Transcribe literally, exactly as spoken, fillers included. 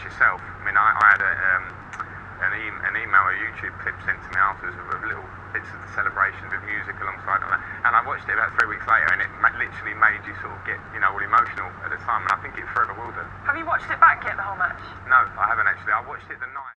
match yourself. I mean, I, I had a, um, an, e an email, a YouTube clip sent to me afterwards of little bits of the celebration with music alongside of that, and I watched it about three weeks later, and it ma literally made you sort of get, you know, all emotional at the time, and I think it forever will do. Have you watched it back yet, the whole match? No, I haven't actually. I watched it the night.